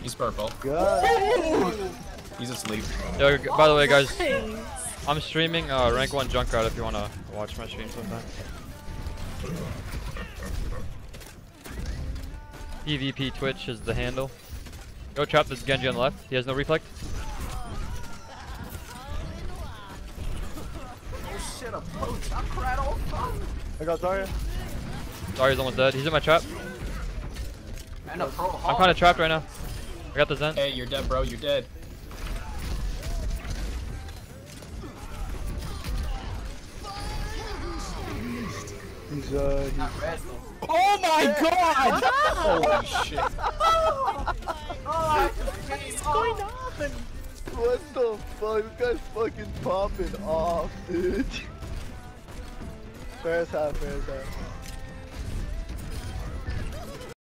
He's purple. God. He's asleep. Yo, by the way, guys, I'm streaming rank 1 Junkrat if you wanna watch my stream sometime. PvP Twitch is the handle. Go trap this Genji on the left. He has no reflect. Oh shit, a poach. I cried all fun. I got Zarya. Zarya's almost dead. He's in my trap. And a pro I'm kind of trapped right now. I got the Zen. Hey, you're dead, bro. You're dead. He's Oh my god! Holy shit. What's going on? What the fuck? This guy's fucking popping off, dude. Fair's half, fair's half.